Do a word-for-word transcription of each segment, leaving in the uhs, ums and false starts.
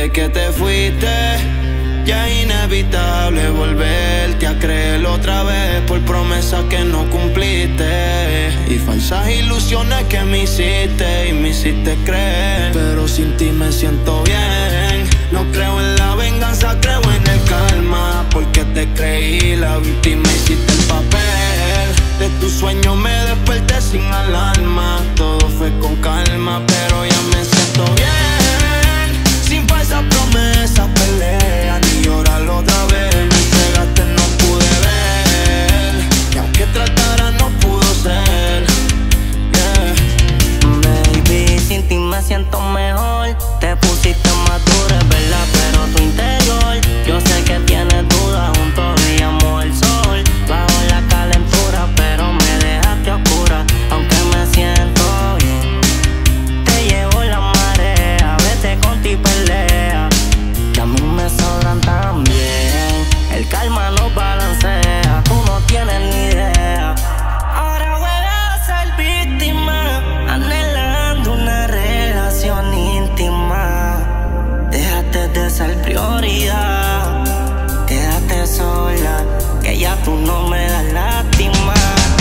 Desde que te fuiste, ya es inevitable volverte a creer otra vez por promesas que no cumpliste y falsas ilusiones que me hiciste y me hiciste creer. Pero sin ti me siento bien. No creo en la venganza, creo en el calma, porque te creí la víctima, hiciste el papel. De tus sueños me desperté sin alarma. Todo fue con calma, pero ya me siento bien. Sin falsas promesas, peleas, ni llorarlo otra vez. Me entregaste, no pude ver, y aunque tratara no pudo ser. Yeah. Baby, sin ti me siento mejor. Te pusiste más dura, es verdad, pero tu interior, yo sé que tienes dudas, juntos veíamos el sol bajo la calentura, pero me dejaste oscura. Aunque me siento bien, te llevo la marea, vete con ti pelea, que a mí me sobran también. El calma nos balancea, tú no tienes ni idea. Ahora juegas a ser víctima, anhelando una relación íntima. Dejaste de ser prioridad, quédate sola, que ya tú no me das lástima.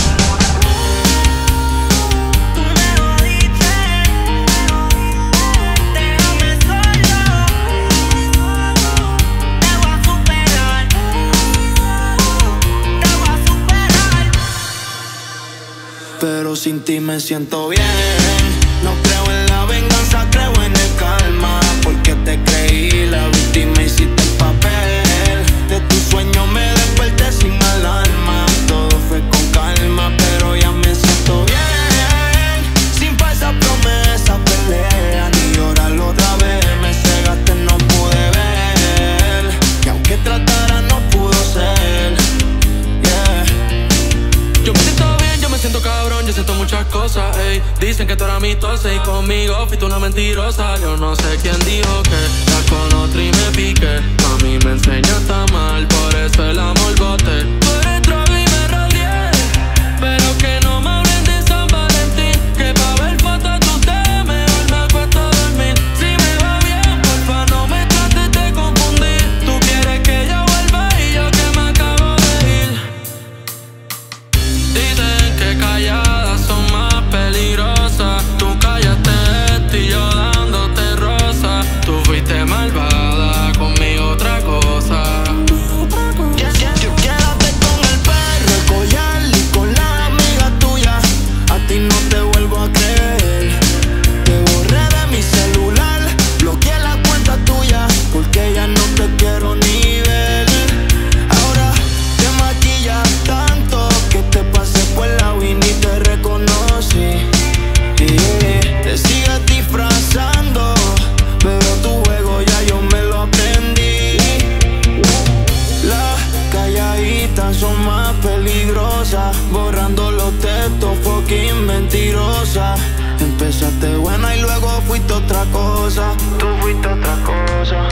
Tú me jodiste, déjame solo, te voy a superar, te voy a superar. Pero sin ti me siento bien. No creo en la venganza, creo en el calma, porque te creí la víctima, hiciste el papel. De tus sueños me desperté sin alarma. Todo fue con calma, pero ya me siento bien. Sin falsas promesas, peleas, ni llorarlo otra vez. Me cegaste, no pude ver, y aunque tratara no pudo ser. Yeah. Yo me siento bien, yo me siento cabrón, yo siento muchas cosas, ey. Dicen que tú eras amistosa y conmigo fuiste una mentirosa. Yo no sé quién dijo que estás con otro y me piqué. A mí me enseñaste a mal, por eso el amor bote. Tú eres trago y me rodeé, pero que no me hablen de San Valentín, que pa' ver fotos tú te mejor me acuesto a dormir. Si me va bien, porfa no me trates de confundir. Tú quieres que yo vuelva y yo que me acabo de ir. Dicen que calladas son más peligrosas. Tú callaste esto y yo dándote rosa. Tú fuiste malvada, conmigo otra cosa. Quédate con el perro, el collar y con la amiga tuya. A ti no te vuelvo a creer. Te borré de mi celular, bloqueé la cuenta tuya, porque ya no te quiero ni ver. Ahora te maquillas tanto que te pasé por la y ni te reconocí. Yeah. Te sigues disfrazando, pero tu juego ya yo me lo aprendí. Las calladitas son más peligrosas, borrando los textos, fucking mentirosa. Empezaste buena y luego fuiste otra cosa. Tú fuiste otra cosa.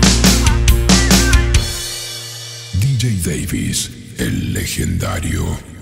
D J Davis, el legendario.